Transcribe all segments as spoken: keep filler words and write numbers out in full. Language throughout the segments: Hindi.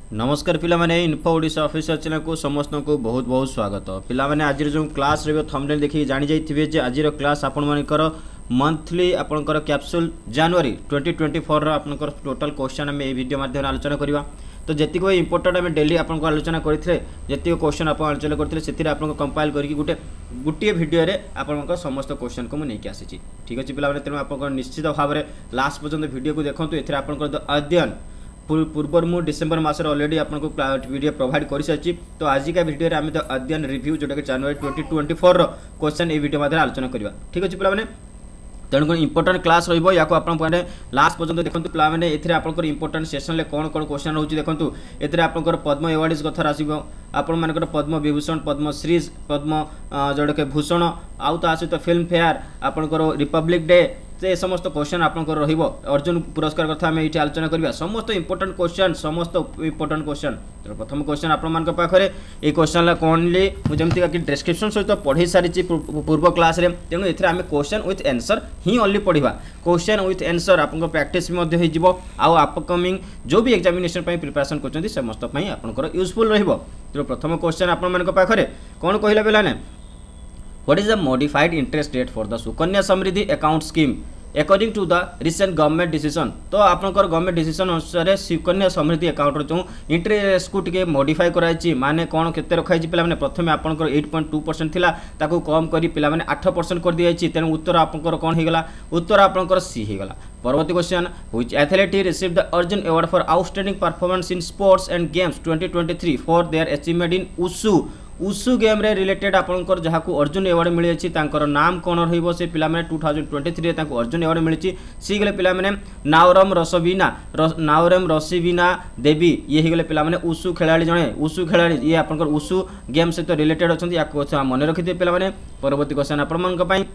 नमस्कार पिला माने इन्फो ओडिशा ऑफिशियल चैनल को समस्त को बहुत बहुत स्वागत। पिला माने आज जो क्लास रे थंबनेल देखि जानि जाइथिबे जे आज क्लास आपण मानकर मंथली आपनकर कैप्सूल जनवरी ट्वेंटी ट्वेंटी फोर रो आपनकर टोटल क्वेश्चन हम ए वीडियो माध्यम आलोचना करबा। तो जति को इंपोर्टेंट हम डेली आपनको आलोचना करथिले जति क्वेश्चन आपण आलोचना करथिले सेतिर आपनको कंपाइल करके गुटे गुटिए वीडियो रे आपनको समस्त क्वेश्चन को मु नै के आसीची। ठीक अछि पिला माने तेनु आपनको निश्चित भाव रे लास्ट पर्यंत वीडियो को देखंतु। एथिरे आपनको अध्ययन पूर्व मु डिसेंबर मासर ऑलरेडी आपको वीडियो प्रोवाइड कर सारी। तो आज का वीडियो रे आम तो अध्ययन रिव्यू जोटा कि जनवरी ट्वेंटी ट्वेंटी फोर क्वेश्चन ये वीडियो मध्य आलोचना करवा। ठीक अच्छे पे तेणुक इंपोर्टेंट क्लास रही है लास्ट पर्यटन देखो पे ये इंपोर्टेंट सेसन में कौन कौन क्वेश्चन रोचे देखो। ये आपंकर पद्म एवार्ड्स कथा आसो आपण मानकर पद्म विभूषण पद्मश्री पद्म जोटा कि भूषण आउ ता सहित फिल्म फेयर आपंकर रिपब्लिक डे से समस्त क्वेश्चन आपंकर रहिबो। अर्जुन पुरस्कार कथा आम ये आलोचना करवा समस्त इंपोर्टेंट क्वेश्चन समस्त इंपोर्टेंट क्वेश्चन। तो प्रथम क्वेश्चन आपण मान पाखे ये क्वेश्चन कौनली मुझे कि डिस्क्रिप्शन सहित पढ़ी सारी पूर्व क्लास रे। तेणु ये आम क्वेश्चन विथ आंसर ही ओनली पढ़ा क्वेश्चन विथ आंसर आपको प्रैक्टिस भी हो अपकमिंग जो भी एग्जामिनेशन प्रिपरेशन कर समस्त आपंकर यूजफुल रहिबो। तो प्रथम क्वेश्चन आपण मान पाखे कौन कहला बेलाने What is the modified interest rate for the Sukanya Samriddhi account scheme according to the recent government decision? तो आपनकर गवर्नमेंट डिसीजन अनुसार सुकन्या समृद्धि अकाउंट जो इंटरेस्ट को टिके मॉडिफाई कराई माने कौन केते रखाई पिला माने प्रथमे आपनकर एट पॉइंट टू परसेंट थिला ताको कम करी पिला माने एट परसेंट कर दियाई। तेणु उत्तर आपनकर कौन हेगला उत्तर आपनकर सी हेगला। परवर्ती question which athlete received the Arjuna award for outstanding performance in sports and games twenty twenty three for their achievement in wushu wushu game रे रिलेटेड आपनकर जहाँ को अर्जुन अवार्ड मिली तांकर नाम कौन रहिबो से पिला माने टू थाउजेंड ट्वेंटी थ्री तांको अर्जुन अवार्ड मिली सी गले पिला माने नावरम रसवीना नावरम रसीवीना देवी ये ही गले पिला माने उसु खेलाड़ी जणे उसु खेलाड़ी ये आपनकर उसु गेम सहित रिलेटेड अछंती या मन रखिथे पिला माने। परवर्ती क्वेश्चन आपण मन पई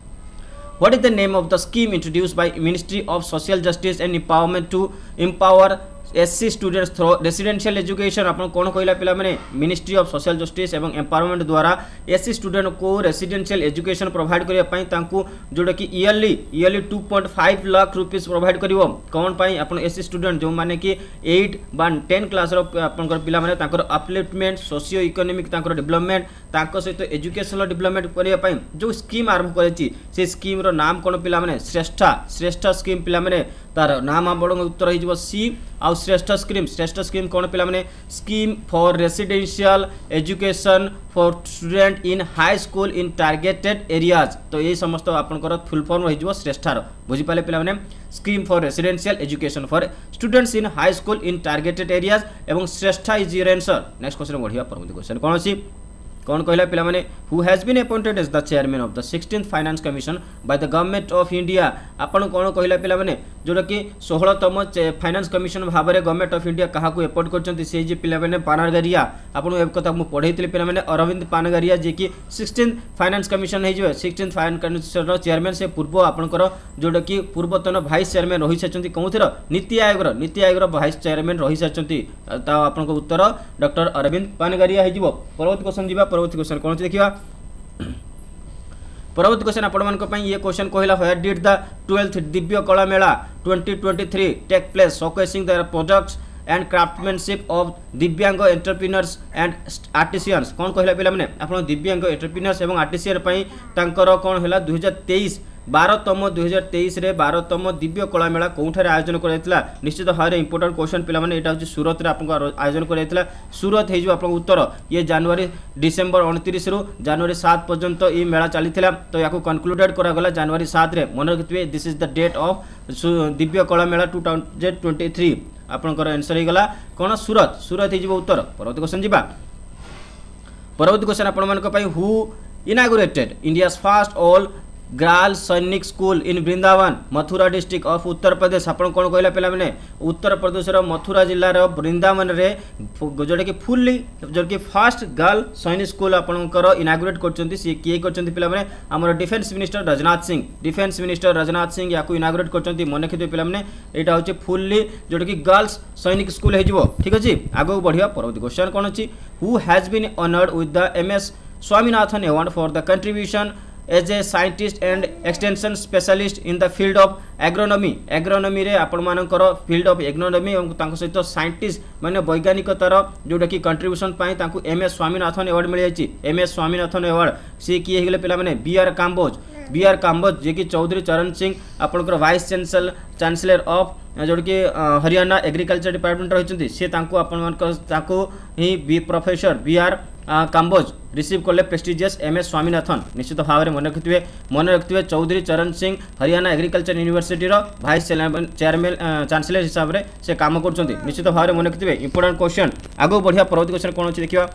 What is the name of the scheme introduced by Ministry of Social Justice and Empowerment to empower S C students through residential education आपन कौन कहला पिला माने मिनिस्ट्री ऑफ सोशल जस्टिस एवं एम्पावरमेंट द्वारा एस सी स्टूडेंट को रेसिडेंशियल एजुकेशन प्रोवाइड करिया पई तांकू जोटा कि yearly yearly two point five lakh rupees provide करिवो कौन पई आपन एस सी स्टूडेंट जो माने कि एट बा टेन क्लास रो आपनकर पिला माने तांकर अपलिफ्टमेंट सोशियो इकोनॉमिक तांकर डेवलपमेंट तांको सहित एजुकेशनल डेवलपमेंट करिया पई जो स्कीम आरंभ करछि से स्कीम रो नाम कौन पिला माने श्रेष्ठा श्रेष्ठ स्कीम पिला माने तार नाम आपण उत्तर हो सी आउ श्रेष्ठ स्कीम श्रेष्ठ स्कीम कौन पिला माने scheme for residential education for student in high school in targeted areas. तो ये समस्त आपनकर फुल फॉर्म रही श्रेष्ठार बुझी पाले पिला माने scheme for residential education for students in high school in targeted areas एवं Shreshta is your answer. Next question बढ़िया परवर्ती क्वेश्चन कौन अछि कौन कहला पिला माने who has been appointed as the chairman of the sixteenth finance commission by the government of India. आपण कौन कहला पिला माने जोटा कि सोलहतम फाइनेंस कमिशन भाव में गवर्नमेंट ऑफ इंडिया क्या अपॉइंट करछंती से जे पिला माने पानगारिया आपण ए कथा मु पढैतली पिला माने अरविंद पानगारिया जे कि सिक्सटीन्थ फाइनेंस कमिशन हे जे सिक्सटीन्थ फाइनेंस कमिशन चेयरमैन से पूर्व आपनकर जोटा कि पूर्वतन वाइस चेयरमैन रही सारछंती कोउथर नीति आयोग नीति आयोग वाइस चेयरमैन रही सारछंती ता आपनकर उत्तर डॉक्टर अरविंद पानगारिया हे जिवो। परवर्ती क्वेश्चन जिबा परवर्ती क्वेश्चन कौन देखिया परवर्ती क्वेश्चन आपण मान को ये क्वेश्चन कहला where did the twelfth Divya Kala Mela twenty twenty three take place showcasing the products and craftsmanship of divyang entrepreneurs and artisans. कौन कहला पिला माने आपण दिव्यांग एंटरप्रेन्योर्स एवं आर्टिसियन पई तांकर कौन हैला दो हज़ार तेईस बारहतम दुई हजार तेईस रे बारहतम दिव्य कला मेला कौठार आयोजन कराइला निश्चित भाव में इंपोर्टेंट क्वेश्चन पिला माने एटा होची सूरत रे आपन आयोजन कराइला सूरत हे जो आपन उत्तर ये जनवरी डिसेंबर उनतीस रु जनवरी सात पर्यंत ये मेला चलीथिला। तो याको कंक्लूडेड करा गला जनवरी सात रे मन रखितबे this is the date of Divya Kala Mela two thousand twenty three आपनकर आंसर हे गला कोन सूरत सूरत हे जो उत्तर। परवर्ती क्वेश्चन जिबा परवर्ती क्वेश्चन आपण मान को पई who inaugurated India's first all girls Sainik school in Vrindavan Mathura district of Uttar Pradesh. आपण कौन कहला पिला माने उत्तर प्रदेश रो मथुरा जिल्ला रो वृंदावन रे जोटा कि फुल्ली जो कि फर्स्ट गर्ल सैनिक स्कूल आपनकर इनागुरेट करछंती से किए करछंती पिला माने हमर defence minister Rajnath Singh defence minister Rajnath Singh याकू इनागुरेट करछंती मन रखिथे पिला माने एटा होचे फुल्ली जोटा कि गर्ल्स सैनिक स्कूल हे जिवो। ठीक अछि आगो बढ़िया परवर्ती क्वेश्चन कोन अछि who has been honoured with the MS Swaminathan award for the contribution as a scientist and extension specialist in the field of agronomy agronomy रे आपण मानकर फील्ड ऑफ एग्रोनॉमी और तांको सहित साइंटिस्ट माने वैज्ञानिकतार जोटा कि कंट्रीब्यूशन पाई तांको एम एस स्वामीनाथन अवार्ड मिल जाइए एम एस स्वामीनाथन अवार्ड सी किए हेगले पिला माने B R Kamboj B R Kamboj जे कि चौधरी चरण सिंह आपणकर वाइस चांसलर चांसलर ऑफ जोड़ कि हरियाणा एग्रीकल्चर डिपार्टमेंट रही सी ही बी professor B R Kamboj receive कले प्रेस्टिजियस एम एस स्वामीनाथन निश्चित भाव में मन रखिए मन रखिए Chaudhary Charan Singh Haryana agriculture university vice chairman chancellor हिसाब से से काम कर निश्चित भाव में मन रखिए इंपोर्टेंट क्वेश्चन आगो बढ़िया परवर्ती क्वेश्चन कौन अच्छी देखिए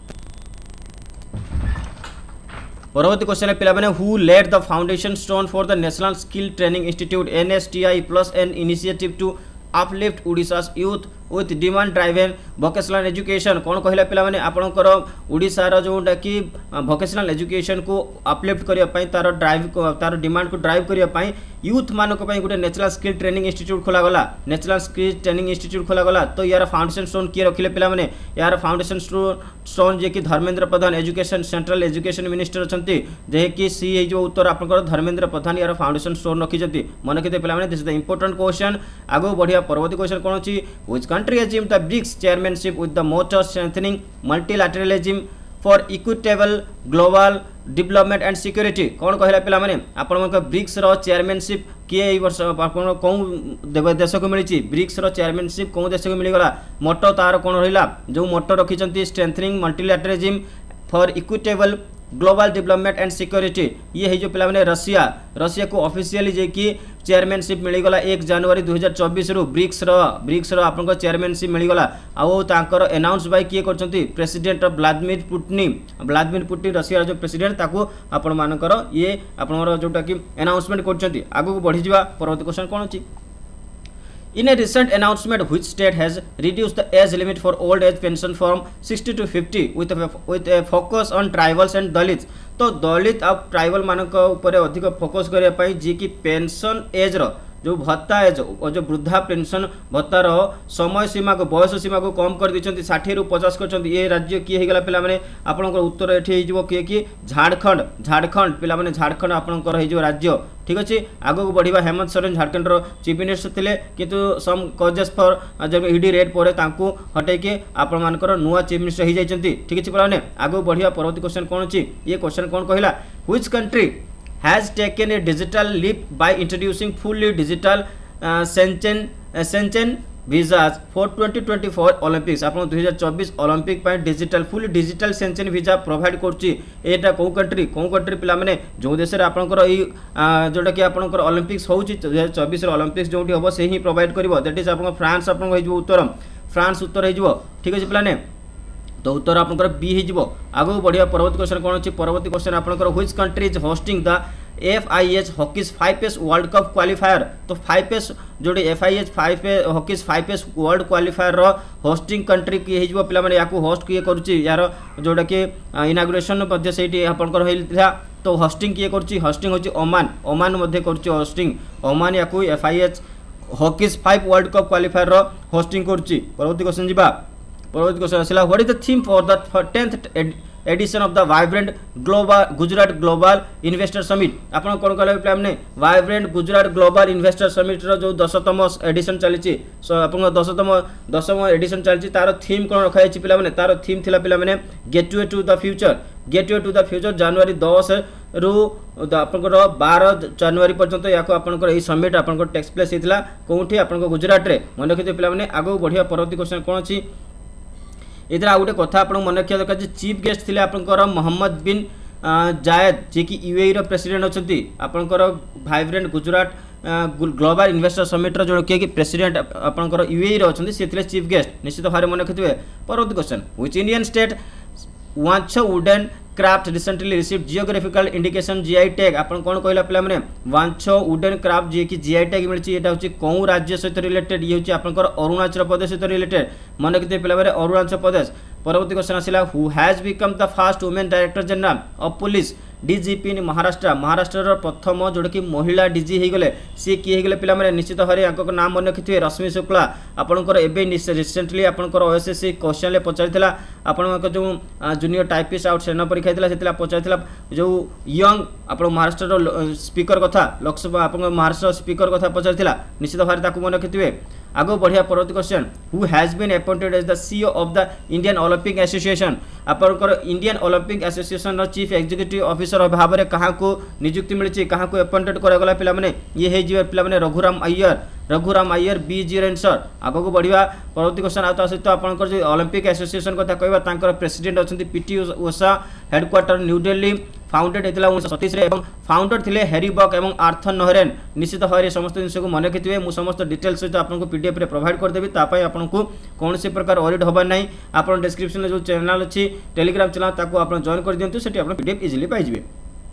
परवर्ती क्वेश्चन है पिला who laid the foundation stone for the national skill training institute N S T I plus an initiative to uplift Odisha's youth with demand driven vocational education कौन कहला पिला माने आपणकर ओडिशार जोटा कि भोकेशनल एजुकेशन को अपलिफ्ट करने तार ड्राइव तार डिमांड को ड्राइव करने यूथ मानक गोटे नेशनल स्किल ट्रेनिंग इंस्टीट्यूट खोलागला नेशनल स्किल ट्रेनिंग इंस्टीट्यूट खोलागला तो यार फाउंडेशन स्टोन किए रखिले पिला माने यार फाउंडेशन स्टोन जे कि Dharmendra Pradhan education central education minister अच्छा जे कि सी जो उत्तर आपंकर धर्मेंद्र प्रधान यार फाउंडेशन स्टोन रखी मन रखिए पिला माने this is the important question आगो बढ़िया परवर्ती क्वेश्चन कौन अच्छी which country achieved the BRICS chairmanship with the motto strengthening multilateralism for equitable global development and security कौन कहला पिला माने आपण ब्रिक्स रो चेयरमैनशिप किए ए वर्ष आपण कौन देश को मिली ब्रिक्स रो चेयरमैनशिप कौन देश को मिलगला मोटो तार कौन रहिला जो मोटो रखिचंती strengthening multilateralism for equitable global development and security ये है जो पिला माने रशिया रशिया को ऑफिशियली जे कि चेयरमैनशिप मिलगला एक जनवरी दुई हजार चौबीस रु ब्रिक्स रो ब्रिक्स रो आपन चेयरमैनशिप मिलगला आउ तांकर अनाउंस बाय किए करछंती president Vladimir Putin Vladimir Putin Russia जो प्रेसिडेंट ताको आपण मानकर ये आपनर जोटा कि अनाउंसमेंट करछंती आगु बढ़ी जिवा परवर्ती क्वेश्चन कोन अछि In a recent announcement, which state has reduced the age limit for old age pension from sixty to fifty with a, with a focus on tribals and Dalits? तो दलित और ट्राइबल मानक ऊपर अधिक फोकस करने जी कि पेंशन एज रो जो भत्ता एज और जो वृद्धा पेंशन भत्तार समय सीमा को बयस सीमा को कम कर दी षाठी रु पचास कर ये राज्य किए होगा पिला माने आपनकर उत्तर एठी हो किए कि झारखंड झारखंड पिला माने झारखंड आपनकर हो राज्य ठीक अच्छे आगक बढ़िया हेमंत सोरेन झारखंड चीफ मिनिस्टर थे किंतु सम कजेस फॉर जब ईडी रेड पर हटेके आपण मानकर नुआ चीफ मिनिस्टर हो जाती ठीक अच्छे पिला आगक बढ़िया परवर्ती क्वेश्चन कौन अच्छी ये क्वेश्चन कौन कहला which country has taken a digital leap by introducing fully digital uh, Shenzhen uh, Shenzhen visas for twenty twenty-four Olympics आपन दो हज़ार चौबीस ओलंपिक पर digital full digital Shenzhen visa provide करछि एटा को कंट्री को कंट्री पिला माने जो देश रे आपनकर ई जोटा कि आपनकर ओलंपिक्स होउछि दो हज़ार चौबीस रे ओलंपिक्स जोटी हबो से ही प्रोवाइड करबो दैट इज आपन फ्रांस आपन होई जो उत्तर फ्रांस उत्तर होई जो ठीक अछि पिला ने तो उत्तर आपनकर बी हो आगो बढ़िया परवर्ती क्वेश्चन कौन अच्छी परवर्ती क्वेश्चन आपनकर which country is hosting the F I H hockey's five S world cup qualifier तो फाइव एस जोड़ी F I H five hockey's five S world qualifier रो होस्टिंग कंट्री किए हो पिला माने याकू होस्ट किए करूची यार जोटा कि इनागुरेशन मध्य सेठी आपनकर होइला तो होस्टिंग किए करूची होस्टिंग होची ओमान ओमान मध्य करूची होस्टिंग ओमान याकू F I H hockey's five world cup qualifier रो होस्टिंग करूची परवर्ती क्वेश्चन जिबा परवर्ती क्वेश्चन आसिला what is the theme for the tenth edition of the vibrant global Gujarat global investor summit आपन कोन कहले प्लान ने vibrant Gujarat global investor summit रो जो दशतम एडिशन चलीची सो आपन दशतम दशम एडिशन चलीची तार थीम कोन रखाय छि पिला माने तार थीम थिला पिला माने gateway to the future gateway to the future जनवरी दस रु आपनकर बारह जनवरी पर्यंत याको आपनकर ए समिट आपनकर टेक्स प्लेस हेतिला कोठी आपनकर गुजरात रे मन रखिते पिला माने आगो बढ़िया परवर्ती क्वेश्चन कोन अछि इधर आ गोटे कथा आपन मन रखिया दरकार चीफ गेस्ट थिले आपनकर मोहम्मद बिन जायद जे कि यूएई रो प्रेसिडेंट अछंती आपनकर vibrant Gujarat global investor summit रो जो कि प्रेसिडेंट आपनकर यूएई रो अछंती से थिले चीफ गेस्ट निश्चित भारे मन रखिथिबे परवर्ती question which Indian state Wancho wooden craft recently received geographical indication GI tag आपन कोन कहला पिला माने वांछो वुडन क्राफ्ट जे कि जीआई टैग मिलछि एटा होछि कोउ राज्य सहित रिलेटेड ये होछि आपनकर अरुणाचल प्रदेश सहित रिलेटेड मन रखिते पिला माने अरुणाचल प्रदेश परवर्ती क्वेश्चन आसिला who has become the first women director general of police DGP in Maharashtra Maharashtra प्रथम जोटा कि महिला डीजी हो गले सी किए गले पिला माने निश्चित भाव आपको नाम मन रखिथे रश्मि शुक्ला आपनकर एबे रिसेंटली आपनकर ओएसएससी क्वेश्चन पचारिथिला आपनकर जो जूनियर टाइपिस्ट आउट सेना परीक्षा हितला सेतिला पचारिथिला जो यंग आपण महाराष्ट्र स्पीकर कथा लोकसभा आपण महाराष्ट्र स्पीकर कथा पचारिथिला निश्चित भाव ताकू मन रखिथे आगो बढ़िया परवर्ती question who has been appointed as the CEO of the Indian Olympic association आपनकर इंडियन ओलंपिक एसोसिएशन रो चीफ एग्जीक्यूटिव ऑफिसर भाव में क्या नियुक्ति मिली क्या अपॉइंटेड करागला पिलाने ये है पिलाने रघुराम अय्यर रघुराम अय्यर बी जीरो आंसर आगक बढ़िया परवर्ती क्वेश्चन आ सहित आपंकर जो ओलंपिक एसोसिएशन कथा कहवा प्रेसिडेंट अच्छा पीटी उषा हेडक्वार्टर न्यू दिल्ली फाउंडेड होता उन्नीस सतीश फाउंडर थे हैरी बक और आर्थर नहरेन निश्चित भाव समस्त जिन को मन रखिथे मुझे समस्त डिटेल्स सहित आपको पीडीएफ रे प्रोवाइड करदेवी तापाई आपको कौन से प्रकार ऑडिट होबार नहीं आप डिस्क्रिप्शन में जो चैनल अच्छी टेलीग्राम चैनल ताको आप जॉइन कर दिंतु से पीडीएफ इजिली पाइबे।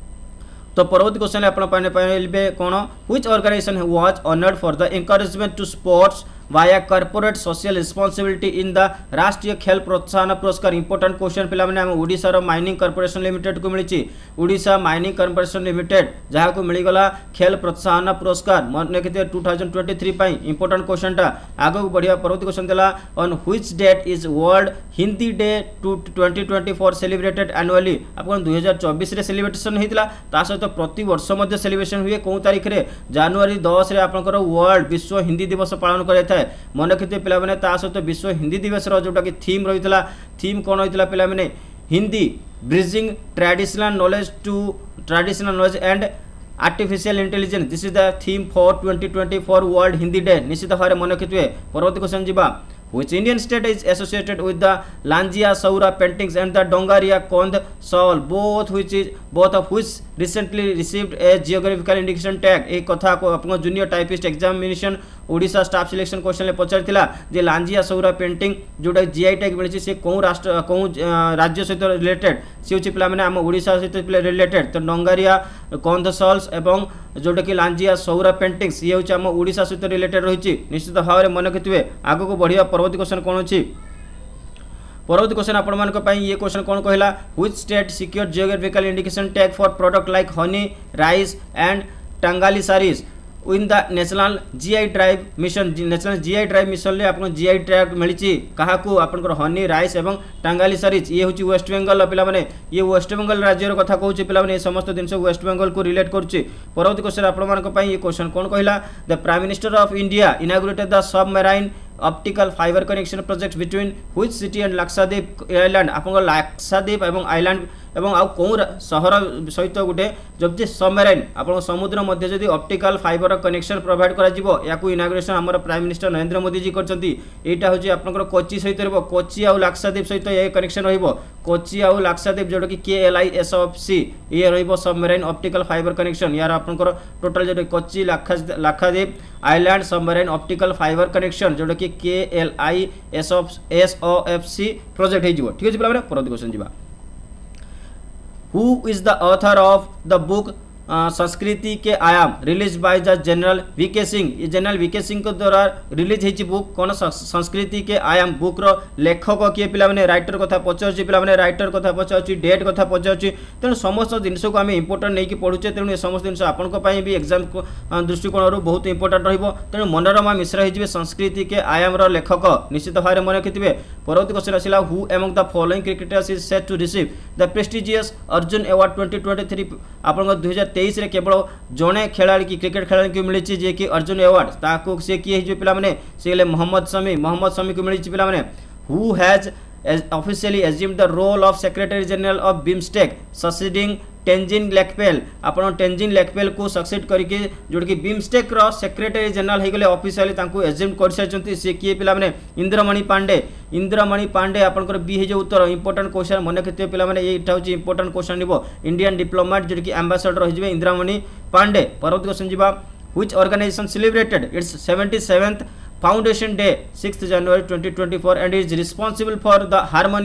तो परवर्ती क्वेश्चन आप कौन which organisation was honoured for the encouragement to sports via corporate social responsibility in the Rashtriya Khel Protsahan Puraskar important question पिला माने हम ओडिसा रो माइनिंग कॉर्पोरेशन लिमिटेड को मिली ओडिशा माइनिंग कॉर्पोरेशन लिमिटेड जहाँ को मिलगला खेल प्रोत्साहन पुरस्कार मन रखिए two thousand twenty three important question टा आगो बढ़िया परवर्ती क्वेश्चन देला on which date is world Hindi day two twenty twenty four celebrated annually आपन दो हज़ार चौबीस रे सेलिब्रेशन होइतला ता सहित प्रति वर्ष मध्य सेलिब्रेशन हुए कौ तारीख रे जनवरी दस रे आपनकर वर्ल्ड विश्व हिंदी दिवस पालन कराइथा मन रखिए पिलाने सहित विश्व हिंदी दिवस जोटा कि थीम रही है थीम कौन होता पिलाने Hindi bridging traditional knowledge to traditional knowledge and artificial intelligence this is the theme for twenty twenty four world Hindi day निश्चित भाव मन रखिए परवर्ती क्वेश्चन जीवा which Indian state is associated with the Langia Saura paintings and the Dongaria Kondh shawl both which is both of which recently received a geographical indication tag एक कथा को अपन junior typist examination Odisha staff selection question ले पचारिथिला जे लांजिया सौरा पेंटिंग जोटा जीआई टैग मिली से कौ राष्ट्र कौ राज्य सहित रिलेटेड सी होची पिला माने हम ओडिशा सहित रिलेटेड तो डंगारिया कंध सॉल्स एवं जोटा कि लांजिया सौरा पेंटिंग्स ये होची हम ओडिशा सहित रिलेटेड रही निश्चित भाव में मन रखिए आगो को बढ़िया परवर्ती क्वेश्चन कौन अच्छी परवर्ती क्वेश्चन आपण ये क्वेश्चन कौन कहला which state secure geographical indication tag for product like honey rice and Tangail saris in the national GI drive mission national GI drive mission ले आपन जीआई टैग मिली क्या आपनकर हनी राइस एवं टांगाली सारीज ये हूँ वेस्ट बेंगल पिलाने ये वेस्ट बेंगल राज्यर कथा कहूँ पिलाने समस्त जिन वेस्ट बेंगल को रिलेट करुच्ची परवर्ती क्वेश्चन आपण ये क्वेश्चन कौन कहला the prime minister of India inaugurated the submarine optical fibre connection project between which city and Lakshadweep island आपन लाक्षाद्वीप एवं आइलैंड एवं आउ कौ सहर सहित गोटे जब सबमेराइन आप समुद्र मध्य जदि ऑप्टिकल फाइबर कनेक्शन प्रोवाइड कर इनागुरेशन आम प्राइम मिनिस्टर नरेंद्र मोदी जी करटा हूँ आपंकर कोची सहित रही कोची आउ लाक्षाद्वीप सहित ये कनेक्शन रही कोची आउ लाक्षाद्वीप जोटा कि K L I S F C ये रही सबमेराइन ऑप्टिकल फाइबर कनेक्शन यार आपंकर टोटाल जो Kochi Lakshadweep island submarine optical fibre connection जोटा कि K L I S S O F C project हो ठीक है पिला परवर्ती क्वेश्चन जीवा Who is the author of the book Sanskriti ke Aayam release by the general V K Singh ये जनरल वीके सिंह को द्वारा रिलीज होती बुक कौन संस्कृति के आयाम बुक रो लेखक किए पिलाने राइटर कथा पचार पिलाने राइटर कथा पचार डेट कथा पचार तेणु समस्त जिनस को आम इंपोर्टाट नहीं पढ़ुचे तेणु समस्त जिन आपण भी एग्जाम दृष्टिकोण बहुत इंपोर्टाट तेणु मनोरमा मिश्रा हो संस्कृति के आयाम रो लेखक निश्चित भाव में मन रखिए परवर्ती क्वेश्चन आसिला who among the following cricketers is set to receive the prestigious Arjun award twenty twenty three आप दुई हजार तेईस रे केवल जड़े खेलाड़ी की क्रिकेट खेलाड़ी को मिली जे कि अर्जुन अवार्ड ताको से किए पिलाने से मोहम्मद शमी मोहम्मद शमी को मिली पिलाने who has officially assumed the role of secretary general of BIMSTEC succeeding Tenzin Lekphell आपन टेंजिन लेकपेल को सक्सीड करके जोड़ कि बिमस्टेक रो सेक्रेटरी जनरल हो गले ऑफिशियली तांको एज्यूम कर सारचंती से किए पिलाने इंद्रमणि पांडे इंद्रमणि पांडे आपनकर बी हे जो उत्तर इंपोर्टेंट क्वेश्चन मन रखिए पिलाने एटा होची इंपोर्टेंट क्वेश्चन निबो इंडियन डिप्लोमेट जोड़ कि एम्बेसडर हो जिवे इंद्रमणि पांडे परवर्ती क्वेश्चन जीवा which organisation celebrated its seventy seventh Foundation Day sixth January twenty twenty-four and is responsible for the harmonious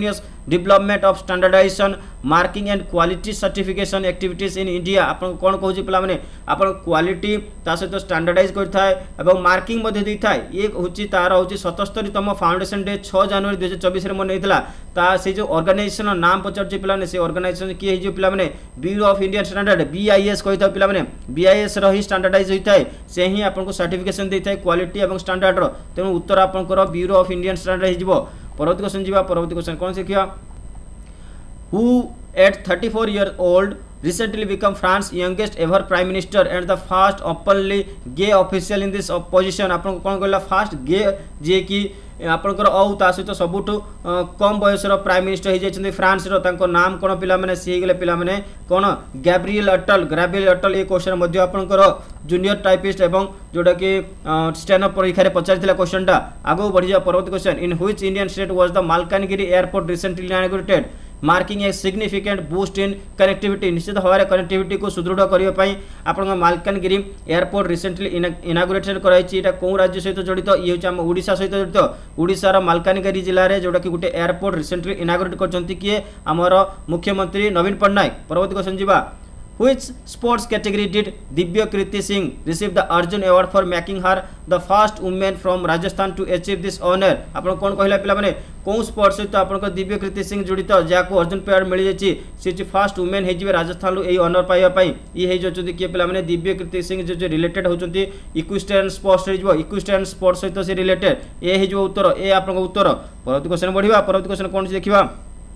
development of standardisation marking and quality certification activities in India आपन कोन कहूची पिला माने आपन क्वालिटी ता सहित स्टैंडर्डाइज करथाय एवं मार्किंग मध्ये दैथाय ये होची तार होची सतहत्तर तम फाउंडेशन डे छह जनवरी दो हज़ार चौबीस रे मन हेतला ता से जो ऑर्गेनाइजेशन नाम पचरची पिला माने से ऑर्गेनाइजेशन की हे जो पिला माने bureau of Indian standard BIS कहता पिला माने बीआईएस रही स्टैंडर्डाइज होइथाय से ही आपन को सर्टिफिकेशन दैथाय क्वालिटी एवं स्टैंडर्ड रो तेनु उत्तर आपन को ब्यूरो ऑफ इंडियन स्टैंडर्ड हे जिवो परवर्ती क्वेश्चन जीवा परवर्ती क्वेश्चन कोन सिखिया who at thirty-four years old recently become France's youngest ever prime minister and the first openly gay official in this position आपन कोन कहला फर्स्ट गे जे कि आपनकर औ ता सहित सबुठ कम बयस रो प्राइम मिनिस्टर हे जेछन फ्रांस रो तांको नाम कोन पिला माने सी गेले पिला माने कोन गैब्रिएल अटल गैब्रिएल अटल ए क्वेश्चन मध्ये आपनकर जूनियर टाइपिस्ट एवं जोडा कि स्टेनो परीक्षा रे पचारथिला क्वेश्चन टा आगो बढ़ि जा परवर्ती question in which Indian state was the Malkangiri airport recently inaugurated marking a significant boost in connectivity निश्चित भाव में कनेक्टिविटी को सुदृढ़ करने आपण मालकानगिरी एयरपोर्ट रिसेंटली इनागुरेटेड कराई कौ राज्य सहित जड़ित ये हूँ ओडिशा सहित जड़ित ओडिशार मालकानगिरी जिले में जोटा कि गोटे एयरपोर्ट रिसेंटली इनागुरेट कर किए आमर मुख्यमंत्री नवीन पट्टनायक परवर्ती क्वेश्चन जीवा Which sports category did Divya Kriti Singh receive the Arjun Award for making her the first woman from Rajasthan to achieve this honor? आपण कोन कहला पिला माने कोन स्पोर्ट्स सहित आपण को दिव्य कृति सिंह जड़ित जाको अर्जुन अवार्ड मिल जायछि से जे फर्स्ट वुमेन हे जिवे राजस्थान लो एई ऑनर पाइबा पई ई हे जो कि पिला माने दिव्य कृति सिंह जो जो रिलेटेड होचंती इक्विस्टेरियन स्पोर्ट्स रे जिवो इक्विस्टेरियन स्पोर्ट्स सहित से रिलेटेड ए हे जो उत्तर ए आपण को उत्तर परवर्ती क्वेश्चन बढ़िबा परवर्ती क्वेश्चन कोन देखिबा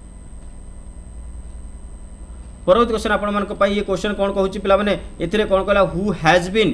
परवर्ती क्वेश्चन आपण मन को ये क्वेश्चन कौन कहूँ पिला माने एथिरे कौन कहला who has been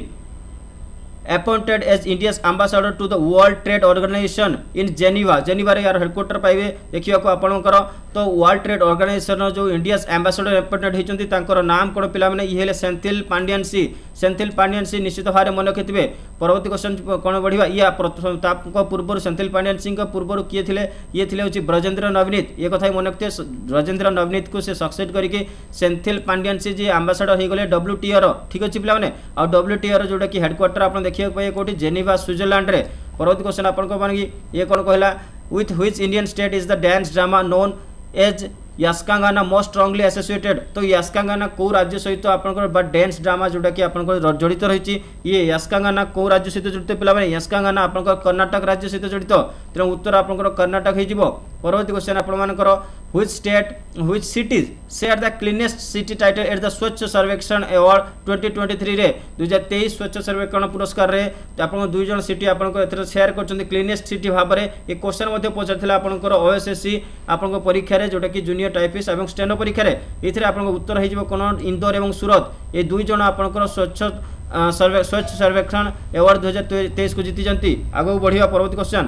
appointed as India's ambassador to the World Trade Organization in Geneva Geneva रे यार हेडक्वार्टर पाइबे देखिया को आपनकर तो वर्ल्ड ट्रेड ऑर्गेनाइजेशन जो इंडियाज एम्बेसडर अपॉइंटेड होइचंती तांकर नाम कोन पिला माने ई हेले सेंथिल पांडियन सी सेंथिल पांडियन सी निश्चित भारे मन रखिथिबे परवर्ती क्वेश्चन कोन बढ़िबा या प्रथम ताको पूर्व सेंथिल पांडियन सिंह को पूर्व किए थिले ये थिले होची ब्रजेंद्र नवनीत ये कथा मन रखते ब्रजेंद्र नवनीत को से सक्सेस करके Senthil Pandian C J ambassador हे गले डब्ल्यूटीओ रो ठीक अछि पिला माने आ डब्ल्यूटीओ रो जोटा कि हेडक्वार्टर आपन देखिया पाए कोठी जेनेवा स्विट्जरलैंड रे परवर्ती क्वेश्चन आपन को माने ये कोन कहला with which Indian state is the dance drama known as Yakshagana most strongly associated तो यास्कांगाना को राज्य सहित आपनकर बा डांस ड्रामा जोटा कि आपनकर जड़ित रही ये यास्कांगाना को राज्य सहित जड़ित पिला माने यास्कांगाना आपनकर कर्नाटक राज्य सहित जड़ित तेणु उत्तर आपनकर कर्नाटक हे जिवो परवर्ती क्वेश्चन आपण मानकर which state which cities share the cleanest city title at the Swachh Survekshan award twenty twenty three रे दो हज़ार तेईस स्वच्छ सर्वेक्षण पुरस्कार रे आपन दुई जन सिटी आपन एथरे शेयर करछन्ती क्लीनेस्ट सिटी भाव रे एक क्वेश्चन मध्ये पछरथिला आपनकर ओएसएससी आपन परीक्षा रे जोटा कि जूनियर टाइपिस्ट एवं स्टेनो परीक्षा रे एथरे आपन उत्तर हे जिवो कोन इंदौर एवं सूरत ए दुई जन आपनकर स्वच्छ सर्वे स्वच्छ सर्वेक्षण अवार्ड दो हज़ार तेईस को जीति जंती आगो बढ़िया परवर्ती question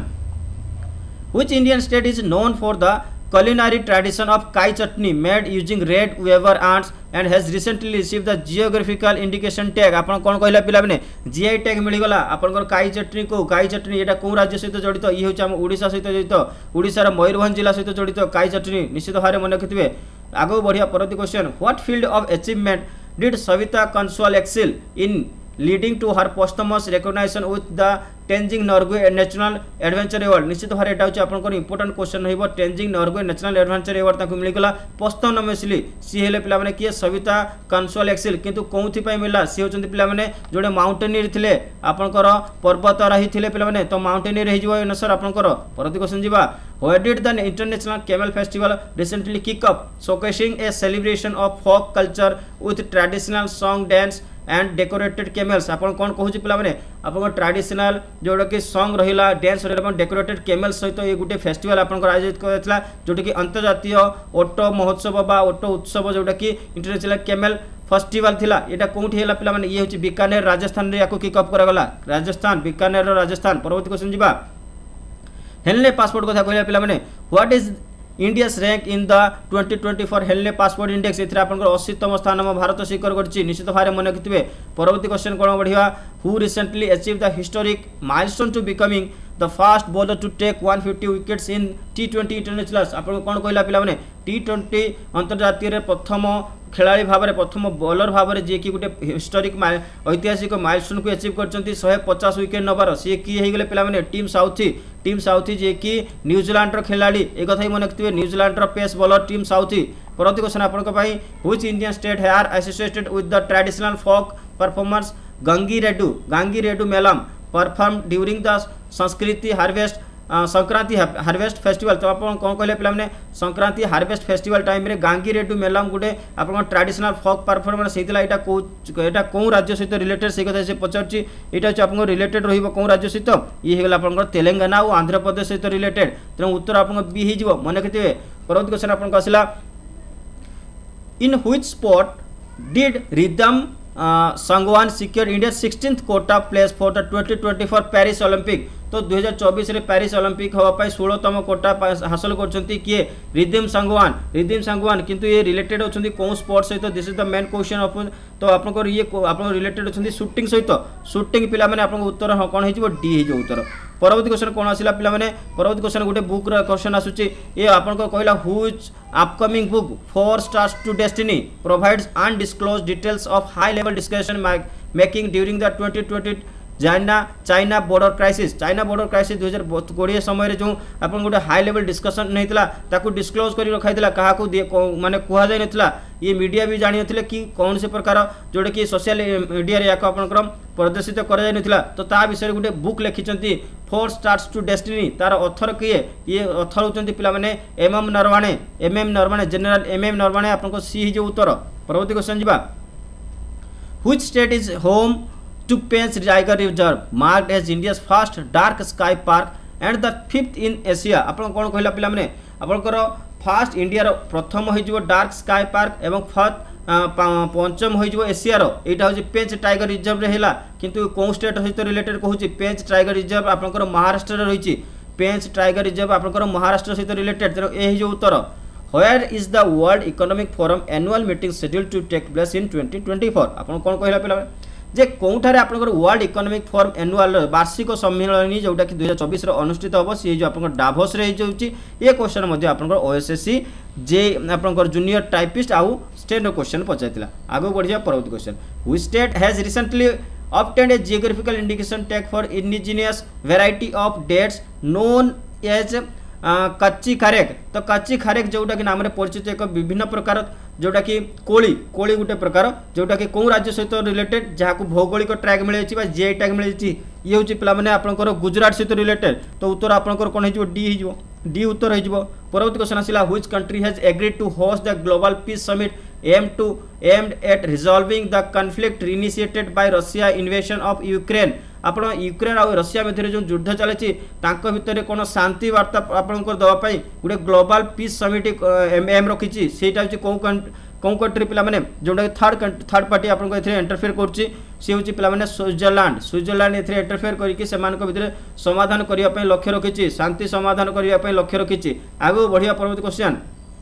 which Indian state is known for the culinary tradition of kai chutney made using red weaver ants and has recently received the geographical indication tag आपण कोन कहला पिला बने जीआई टैग मिली गला आपनकर काई चटनी को काई चटनी एटा को राज्य सहित जड़ित ई होछ हम ओडिसा सहित जड़ित ओडिसा रा मयूरभंज जिला सहित जड़ित काई चटनी निश्चित भारे मन रखिथिबे आगो बढ़िया परवर्ती question what field of achievement did Savita Kanswal excel in leading to her posthumous recognition with the Tenzing Norgay National Adventure Award निश्चित भारे एटा होची आपन को इंपोर्टेंट क्वेश्चन होइबो Tenzing Norgay national adventure award ताकू मिली गला पोस्टोनमसली सी हेले पिला माने किए सविता कंसोल एक्सेल किंतु कोउथि पय मिला सी होचंती पिला माने जोडे माउंटेनियर थिले आपन को पर्वत रही थिले पिला माने तो माउंटेनियर हे जिवो अनुसार आपन को परवर्ती क्वेश्चन जीवा where did the international camel festival recently kick up showcasing a celebration of folk culture with traditional song dance and decorated camels आपन कोन कहूची पिला माने आपन ट्रेडिशनल जोडा कि सॉन्ग रहिला डांस रहिला डेकोरेटेड केमेल्स सहित ये गुटे फेस्टिवल आपन को आयोजित करथला जोटा कि अंतर्जातीय ओटो महोत्सव बा ओटो उत्सव जोटा कि इंटरनेशनल केमेल फेस्टिवल थिला एटा कोठी हेला पिला माने ये होची बीकानेर राजस्थान रे याको किक अप करा गला राजस्थान बीकानेर राजस्थान परवर्ती क्वेश्चन जीवा हेलने पासपोर्ट कथा कहला पिला माने what is India's rank in the twenty twenty-four हेलने पासपोर्ट इंडेक्स एथरा आपन अस्सी तम स्थान में भारत स्वीकार करछि निश्चित भारे मन रखिथिबे परवर्ती क्वेश्चन कोन बढ़िया who recently achieve the historic milestone to becoming the fast bowler to take one hundred fifty wickets in T twenty internationals आपन कोन कहला पिला माने टी ट्वेंटी अंतर्जातीय रे प्रथम खेलाड़ी भाव में प्रथम बॉलर भाव में जी कि गोटे हिस्टोरिक ऐतिहासिक माइलस्टोन को अचीव करछंती एक सौ पचास विकेट नबार सी कि हेगले पिला माने टीम साउथी टीम साउथी जे कि न्यूजीलैंड रो खिलाड़ी एक कथा ही मन रखिथिबे न्यूजीलैंड रो पेस बॉलर टीम साउथी। परवर्ती क्वेश्चन आपन को भाई which Indian state are associated with the traditional folk performance Gangireddu Gangireddu Melam perform during the संस्कृति हार्वेस्ट संक्रांति हार्वेस्ट फेस्टिवल। तो आप कौन कहले पे संक्रांति हार्वेस्ट फेस्टिवल टाइम रे गांगीरेड्डू मेलाम गोटे आप ट्रेडिशनल फोक परफॉर्मेंस होता है यहाँ कौ राज्य सहित रिलेटेड से कथा से पचार यहाँ आप रिलेटेड रौ राज्य सहित ये होगा आप तेलंगाना और आंध्र प्रदेश सहित रिलेटेड तेणु उत्तर आप बी हो मन रखिए। परवर्ती क्वेश्चन आपको आसला in which sport did Rhythm Sangwan secure India sixteenth quota place for the twenty twenty four Paris Olympic. तो दुई हजार चौबीस रे पेरिस ओलंपिक होगा सोलहतम कोटा हासिल करछंती किए रिदिम संगवान रिदिम संगवान किंतु ये रिलेटेड होछंती कौन स्पोर्ट सहित this is the main question of. तो आपनको ये आप रिलेटेड होछंती शूटिंग सहित शूटिंग पिला माने आपनको उत्तर कौन हो डी हो उत्तर। परवर्ती क्वेश्चन कौन आसला पिला माने परवर्ती क्वेश्चन गोटे बुक रा क्वेश्चन आसुची ये आपनको कहला which upcoming book four stars to destiny provides undisclosed details of high level discussion making during the twenty twenty China China border crisis China border crisis दुई हजार कोड़े समय जो आप गोटे हाई लेवल डिस्कसन नहीं डिस्क्लोज कर रखाई क्या माने कहुई ना ये मीडिया भी जानी नथिले कि कौन से प्रकार जोटा कि सोशल मीडिया रे आपनकर प्रदर्शित कर नथिला। तो ता विषय गोटे बुक लिखिचंती फोर स्टार्स टू डेस्टिनी तार ऑथर किए ये ऑथर होचंती पिला माने M M Naravane M M Naravane general M M Naravane आपनको सी ही जो उत्तर। परवर्ती क्वेश्चन जीवा which state is home to Pench Tiger Reserve marked as India's first dark sky park and the fifth in Asia। आपन कोन कहला पिला माने आपनकर फर्स्ट इंडिया रो प्रथम होई जो डार्क स्काई पार्क एवं फर्स्ट पंचम होई जो एशिया रो एटा हो पेंच टाइगर रिजर्व रे हैला किंतु कोन स्टेट सहित रिलेटेड कहूची पेंच टाइगर रिजर्व आपनकर महाराष्ट्र रे रहिची पेंच टाइगर रिजर्व आपनकर महाराष्ट्र सहित रिलेटेड तेनो एही जो उत्तर। Where is the World Economic Forum annual meeting scheduled to take place in twenty twenty-four? आपन कोन कहला पिला जे कौठारे आपनकर वर्ल्ड इकोनॉमिक फोरम एनुअल वार्षिक सम्मेलन जोटा कि दुई हजार चौबीस अनुष्ठित हम सी जो आप डाभोस रे ये क्वेश्चन आपनकर ओएसएससी जे आपनकर जूनियर टाइपिस्ट आउ स्टेट क्वेश्चन पचाइला। आगो बढ़िया परवर्ती question which state has recently obtained a geographical indication tag for indigenous variety of dates known as कच्ची खारेक। तो कच्ची खारेक जोटा कि नाम परिचित एक विभिन्न प्रकार जोटा कि कोली कोली गोटे प्रकार जोटा कि कौ राज्य सहित रिलेटेड जहाँ भौगोलिक ट्रैग मिले जे टैग मिले ये हूँ पे आपंकर गुजरात सहित रिलेटेड। तो उत्तर आपंकर कौन हो डी हो डी उत्तर हो। परवर्ती क्वेश्चन आसला which country has agreed to host the global peace summit aim to aimed at resolving the conflict initiated by Russia invasion of Ukraine. आप यूक्रेन और रशिया मध्य जो युद्ध चली भितर कौन शांति वार्ता आपंकर दवाई गोटे ग्लोबल पीस समिट एम रखी सेटा हूँ कौ कंट्री पे जोटा कि थर्ड थर्ड पार्टी आपको इंटरफेयर कर सी हूँ पे स्विट्जरलैंड स्विट्जरलैंड ए इंटरफेयर करके समाधान करने लक्ष्य रखी शांति समाधान करने लक्ष्य रखी। आगे बढ़िया परवर्ती question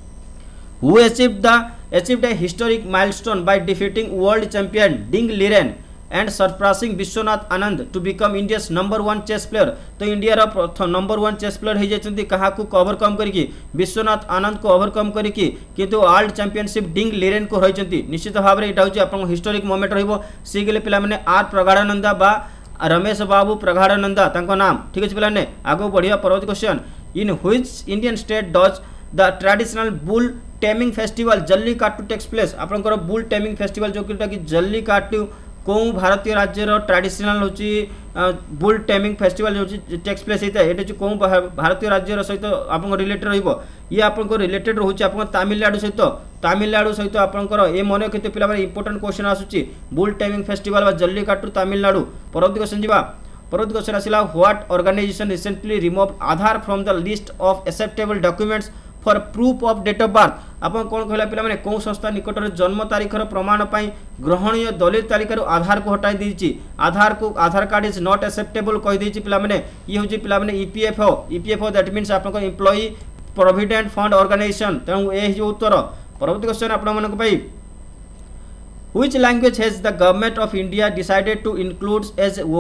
who achieved the achieved a historic milestone by defeating world champion Ding Liren and surpassing Viswanathan Anand to become India's number one chess player. तो इंडिया प्रथम नंबर वन चेस प्लेयर हो जाती क्या ओवरकम करके विश्वनाथ आनंद को ओवरकम करके किंतु वर्ल्ड चैंपियनशिप डिंग लिरेन को रही निश्चित भाव में यहाँ हूँ आप हिस्टोरिक मोमेंट सी गले पे आर प्रगाढ़ानंदा बा रमेश बाबू प्रगाढ़ानंदा नाम ठीक अच्छे पे। आगे बढ़िया परवर्ती question in which Indian state does the traditional bull taming festival Jallikattu takes place. आपंकर बुल टेमिंग फेस्टिवल जो कि जल्लीकाट्टू कौ भारतीय राज्यर ट्रेडिशनल हूँ बुल टेमिंग फेस्टिवल जो टेक्स प्लेस होता है ये कौ भारतीय राज्यर सहित आप रिलेटेड रही ये आपको रिलेटेड रोचे आप तमिलनाडु सहित तमिलनाडु सहित आपंकर ये मन रखिए पे इंपोर्टेंट क्वेश्चन आसूची bull taming festival Jallikattu Tamil Nadu. परवर्ती क्वेश्चन जी परवर्ती क्वेश्चन आसला what organization recently remove Aadhaar from the list of acceptable documents for proof of date of birth. आप कौन कहला पे कौन संस्था निकटर जन्म तारीखर प्रमाण पर ग्रहणीय दलित तालिकार आधार को हटाई देती आधार को Aadhaar card is not acceptable कहीदे पे ये हूँ पे ईपीएफओ ईपीएफओ दैट मीन्स आप एम्प्लॉई प्रोविडेंट फंड ऑर्गेनाइजेशन तेणु ये जो उत्तर। परवर्ती क्वेश्चन आप which language has the government of India decided to include as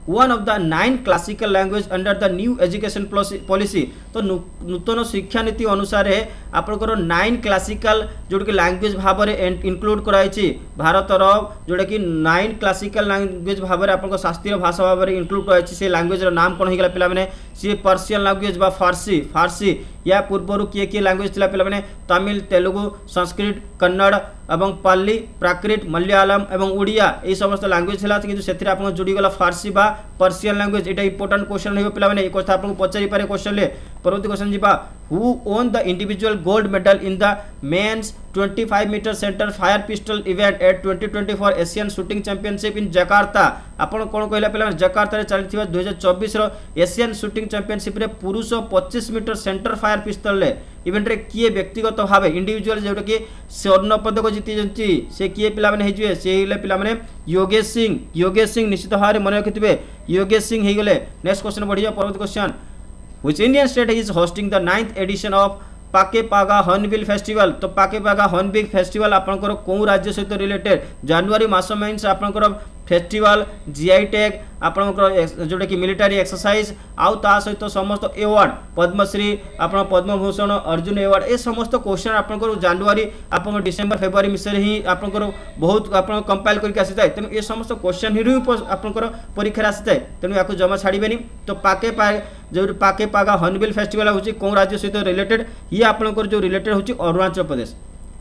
one of the nine classical language under the new education policy. तो नूतन शिक्षा नीति अनुसार आपंकर नाइन क्लासिकल जोटा कि लैंग्वेज भाव में इनक्लूड कराई भारतर जोटा कि नाइन क्लासिकल लैंग्वेज भाव में आप शास्त्रीय भाषा भाव में इनक्लूड कराई से लैंग्वेज नाम कौन होगा पिला माने सी पर्सियन लैंग्वेज बा फारसी फारसी या पूर्वर किए किए लैंग्वेज थिला पिला माने तमिल तेलुगु संस्कृत कन्नड़ एवं पाली प्राकृत मलयालम एवं उड़िया ये समस्त लैंग्वेज थिला किंतु सेथिरे आपन जोड़ी गला फारसी बा पर्सियन लैंग्वेज एटा इंपोर्टेंट क्वेश्चन हो पिला माने ए कथा आपन पचारि पारे क्वेश्चन ले परवर्ती क्वेश्चन जीवा who won the individual gold medal in the men's पच्चीस metre centre fire pistol event at twenty twenty four Asian shooting championship in Jakarta. आपन कोन कहला पिला जकार्ता रे चलथिबा दो हज़ार चौबीस रो एशियन शूटिंग चैंपियनशिप रे पुरुष पच्चीस मीटर सेंटर फायर पिस्टल ले इवेंट रे किए व्यक्तिगत भाव इंडिविजुअल जोटा कि स्वर्ण पदक जीति से किए पिला माने हेजिवे से हेले पिला माने योगेश सिंह योगेश सिंह निश्चित भाव में मन रखिथिबे योगेश सिंह हे गले। नेक्स्ट क्वेश्चन बढ़िया परवर्ती question which Indian state is hosting the ninth edition of Pakke Paga hornbill festival. तो पाकेपागा हॉर्नबिल फेस्टिवल आपनकर को राज्य सहित रिलेटेड जनवरी मास मीन्स आपनकर फेस्टिवल जीआई टैग आपनकर जोटा कि मिलिटारी एक्सरसाइज आउ ता सहित समस्त अवार्ड पद्मश्री आपन पद्मभूषण अर्जुन अवार्ड ए समस्त क्वेश्चन आपनकर जनवरी आपन डिसेंबर फेब्रुआरी मिसर ही आपनकर बहुत आपन कंपाइल करके आसी जाय तेनु ए समस्त क्वेश्चन ही आपनकर परीक्षा आसी जाय तेनु याकु जमा छाड़ीबेनी। तो पाके पा जो पाकेपागा हॉर्नबिल फेस्टिवल होची को राज्य सहित रिलेटेड ये आपनकर जो रिलेटेड होची अरुणाचल प्रदेश।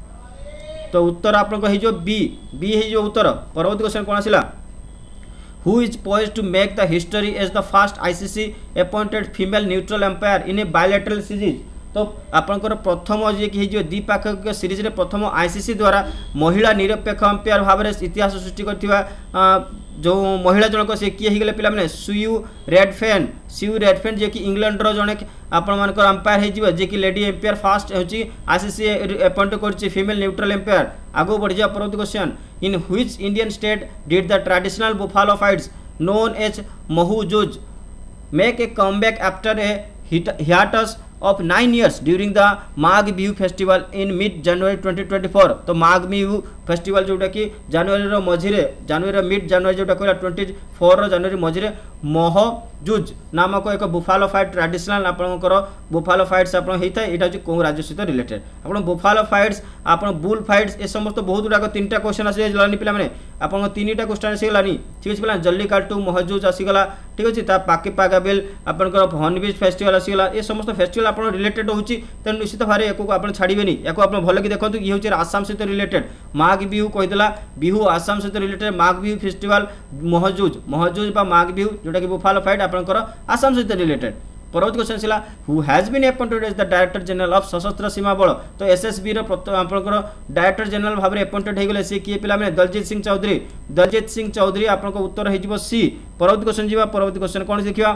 तो उत्तर आपन कहि जो बी बी है जो उत्तर। परवर्ती क्वेश्चन कोन आसिला who is poised to make the history as the first I C C appointed female neutral umpire in a bilateral series। तो आपनकर प्रथम जे कि जो द्विपाक्षिक सीरीज रे प्रथम आईसीसी द्वारा महिला निरपेक्ष अंपायर भाव में इतिहास सृष्टि करथिबा जो महिला जनक से किए ही गले पिला माने सुयु रेडफेन सुयु रेडफेन जे कि इंग्लैंड रो जने आपण मानकर अंपायर हे जिवो जे कि लेडी अंपायर फास्ट होची आईसीसी अपॉइंट करछि फीमेल न्यूट्रल अंपायर। आगो बढ़ जा परवर्ती question in which Indian state did the traditional buffalo fights known as Moh Juj make a comeback after a hiatus of nine years during the Magh Bihu festival in mid January twenty twenty four. तो माघ बिहू फेस्टिवल जोटा कि जनवरी रो मझिरे जनवरी मिड जनवरी जोटा कहला ट्वेंटी फोर रो जनवरी मझिरे मह जुज नामक एक बुफालो फाइट ट्रेडिशनल आपनकर बुफालो फाइट्स आपन हेता एटा जे को राज्य सहित रिलेटेड आपन बुफालो फाइट्स आपन बुल फाइट्स ए समस्त बहुत गुडा तीनटा क्वेश्चन आसी गलानी पिला माने आपन तीनटा क्वेश्चन आसी गलानी ठीक अछि पिला जल्लीकाट्टू महजुज आसी गला ठीक अछि ता पाकेपागा बिल आपनकर हॉर्नबिल फेस्टिवल आसी गला ए समस्त फेस्टिवल आपन रिलेटेड होची त निश्चित भारे एको आपन छाड़ीबेनी एको आपन भल कि देखंतु ई होची आसाम सहित रिलेटेड माघ बिहू कहिदला बिहू आसाम सहित रिलेटेड माघ बिहू फेस्टिवल महजुज महजुज बा माघ बिहू जोटा कि बुफालो फाइट आपनकर आसाम सहित रिलेटेड। परवर्ती क्वेश्चन छिला who has been appointed as the director general of Sashastra Seema बल। तो एसएसबी रो आपनकर डायरेक्टर जनरल भाव में अपॉइंटेड हे गेले से किए पिला माने दलजीत सिंह चौधरी दलजीत सिंह चौधरी आपनको उत्तर हे जिवो सी। परवर्ती क्वेश्चन जीवा परवर्ती क्वेश्चन कोन देखिबा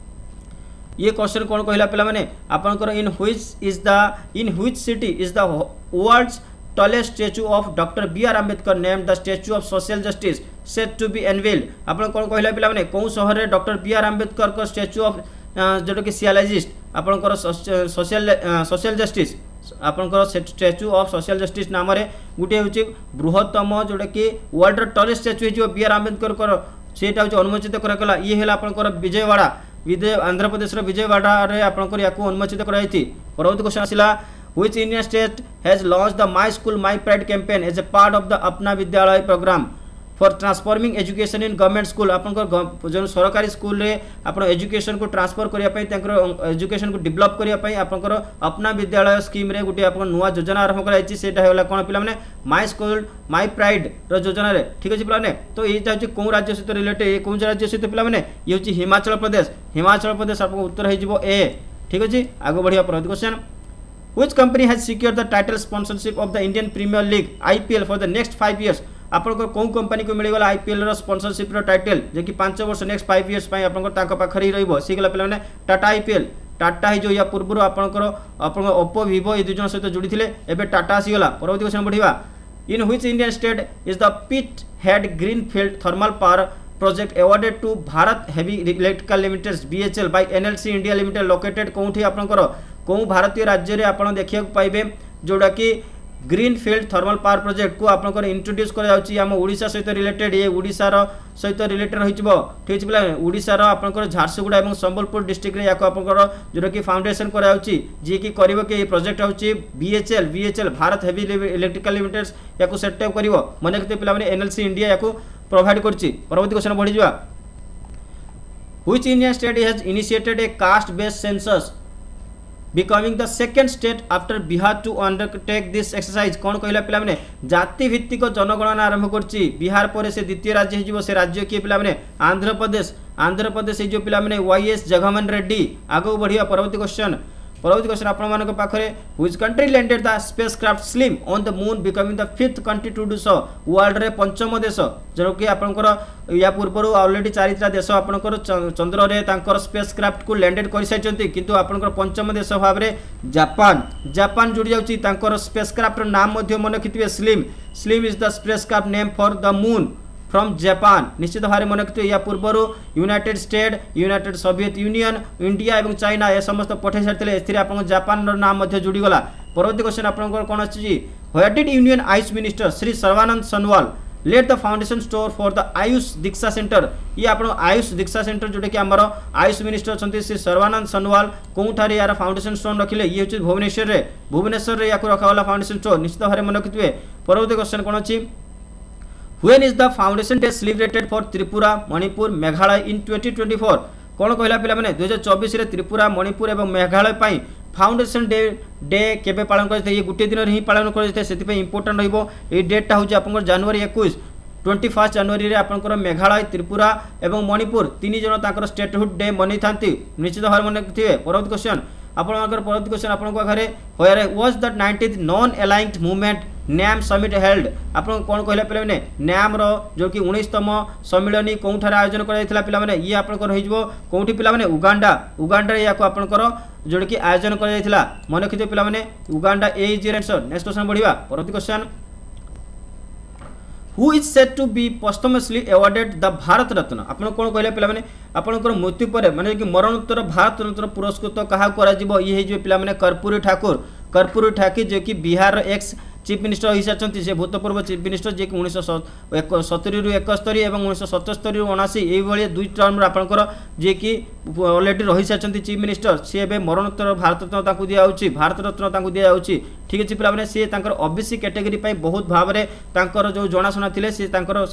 ये क्वेश्चन कौन कहला पिला माने आपनकर in which is the in which city is the world's tallest statue of doctor B R Ambedkar name the statue of social justice set to be unveiled. आपन कौन कहला पिला माने कौन शहर रे डॉक्टर बी आर आंबेडकर को स्टैच्यू ऑफ जोटा कि सियालॉजिस्ट आपनकर सोशल सोशल जस्टिस आपनकर स्टैच्यू ऑफ सोशल जस्टिस नाम रे गुटे होची बृहत्तम जोटा कि वर्ल्ड रो टॉलेस्ट स्टैच्यू जो बी आर आंबेडकर को सेटा होची अनुमोदित करा गला ये हेला आपनकर विजयवाड़ा विजय आंध्र प्रदेश रो विजयवाड़ा रे आपनकर याको अनुमोदित कराइथि। परवर्ती क्वेश्चन आसिला which Indian state has launched the My School My Pride campaign as a part of the अपना विद्यालय program for transforming education in government school। आपनकर जो सरकारी स्कूल रे आपन एजुकेशन को ट्रांसफर करिया पई तंकर एजुकेशन को डेवलप करिया पई आपनकर अपना विद्यालय स्कीम रे गुटी आपन नुवा योजना आरंभ कराइछि सेटा होला कोन पिला माने माय स्कूल माय प्राइड रो योजना रे ठीक अछि पिला माने। तो एटा होछि कोन राज्य सहित रिलेटेड ए कोन राज्य सहित पिला माने ये होछि हिमाचल प्रदेश हिमाचल प्रदेश आपन उत्तर हे जिवो ए ठीक अछि। आगो बढ़िया परवर्ती question Which company has secured the title sponsorship of the Indian Premier League I P L for the next five years। आपनकर कोन कंपनी को मिल गला आईपीएल रो स्पॉन्सरशिप रो टाइटल जे कि पांच वर्ष नेक्स्ट फाइव इयर्स पई आपनकर ताका पाखरी रहइबो सी गला पिला माने टाटा आईपीएल टाटा ही जो या पूर्व आपनकर आपन ओप्पो विवो ए दुजन सहित जुड़ी थिले एबे टाटा आसी गला। परवर्ती क्वेश्चन बढ़िबा in which Indian state is the pit head greenfield thermal power project awarded to Bharat heavy electricals limited BHEL by NLC India limited located कोठी आपनकर को भारतीय राज्य रे आपण देखिया पाइबे जोड़ा कि ग्रीनफील्ड थर्मल पावर प्रोजेक्ट को आपंकर इंट्रोड्यूस करम ओडिशा सहित रिलेटेड ये ओडिशार सहित रिलेटेड रही ठीक है पे ओडिशार आपंकर झारसुगुड़ा और संबलपुर डिस्ट्रिक्ट या आपंकर जोटा कि फाउंडेशन कराऊँगी जी कि कर प्रोजेक्ट हूँ BHEL BHEL Bharat heavy electricals limited या सेटअप कर मन रखते पे एनएलसी इंडिया या प्रोवाइड कर परवर्ती क्वेश्चन बढ़ी जा which Indian state has initiated a caste based census becoming the second state after Bihar to undertake this exercise कौन कहला पिला माने जाति भित्तिक जनगणना आरंभ करछि बिहार पर से द्वितीय राज्य हिजो से राज्य के पिला माने आंध्र प्रदेश आंध्र प्रदेश जो पिला माने वाईएस जगमोहन रेड्डी आगो बढ़िया परवर्ती क्वेश्चन परवर्ती क्वेश्चन आपण मानक पाखरे which country landed the spacecraft SLIM on the moon becoming the fifth country to do so world रे पंचम देश जो कि आपनकर या पूर्व ऑलरेडी चारिटा देश आपनकर चंद्र रे तांकर स्पेसक्राफ्ट को लैंडेड कर साइचंती किंतु आपनकर पंचम देश भाव रे जापान जापान जुड़ी जाउची तांकर स्पेसक्राफ्ट नाम मध्य मन रखिथिबे SLIM SLIM is the spacecraft name for the moon from Japan निश्चित भाव में मन रखिए या पूर्व United State United Soviet Union India और चाइना ए समस्त पठे सारी ए आप जापान नाम जुड़ीगला परवर्ती क्वेश्चन आप कौन अच्छी where did union Ayush minister Shri Sarbananda Sonowal laid the foundation stone for the Ayush Diksha centre ये आप आयुष दीक्षा सेंटर जोटा कि आमर आयुष मिनिस्टर अच्छा श्री सर्वानंद सोनोवाल कौन यार फाउंडेशन स्टोर रखिले ये हूँ भुवनेश्वर में भुवनेश्वर में या रखाला फाउंडेशन स्टोर निश्चित भाव में मन रखिए परवर्ती क्वेश्चन कौन अच्छी When is the Foundation Day celebrated for Tripura, Manipur, Meghalaya in twenty twenty-four? कौन कहला पिला माने दो हज़ार चौबीस रे त्रिपुरा मणिपुर और मेघालय पाई फाउंडेशन डे डे केबे पालन करते ये गुटे दिन ही पालन करते से इंपोर्टेंट रहिबो ए डेटा हूँ आप जनवरी इक्कीस ट्वेंटी फास्ट जनवरी रे आपनकर मेघालय त्रिपुरा और मणिपुर तीन जन तांकर स्टेटहुड डे मनी था निश्चित भाव मन रखिए परवर्ती क्वेश्चन आपंकर परवर्ती क्वेश्चन आपन घरे where was the ninetieth non aligned movement NAM summit held आप कौन कहला पे न्याम रो जो कि उन्नीसतम सम्मिलनी कौन आयोजन कर पिला माने ये आपनकर हो कौटी पिला माने उगांडा उगांडा या आपनकर जोड़ा कि आयोजन कर मन रखिए पिला माने Uganda A is your answer next question बढ़िया परवर्ती question who is set to be posthumously awarded the Bharat Ratna आप कौन कहले पे आपंकर मृत्यु पर माने कि मरणोत्तर भारत रत्न पुरस्कृत क्या कर ये पे कर्पूरी ठाकुर कर्पूरी ठाकुर जो कि बिहार एक्स चीफ मिनिस्टर हो सारी से भूतपूर्व चीफ मिनिस्टर जी कि उन्नीस सतुरी रु एकस्तरी और उन्नीस सतस्तरी रु अनाशी ये दुई टर्म आपंकर जी कि अलरेडी रही सारी चीफ मिनिस्टर सी ए मरणोत्तर भारत रत्न दिखाई भारत रत्न दिखाई ठीक अच्छे पे सी ओबीसी कैटेगरी बहुत भाव में जो जनाशुना थे सी